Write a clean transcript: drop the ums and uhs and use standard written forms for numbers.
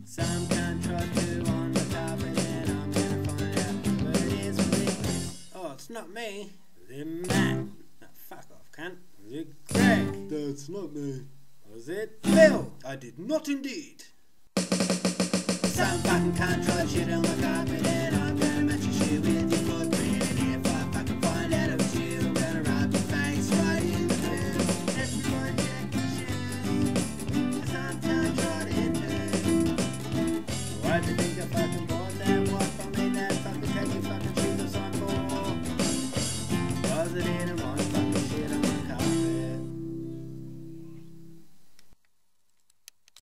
Some cunt trod to on the carpet and I'm gonna find out what it is with it. Oh, it's not me. Was it Matt? No, fuck off, cunt. Was it Greg? That's not me. Was it Bill? I did not indeed. Some fucking cunt trod shit on the carpet and I'm gonna match your shit with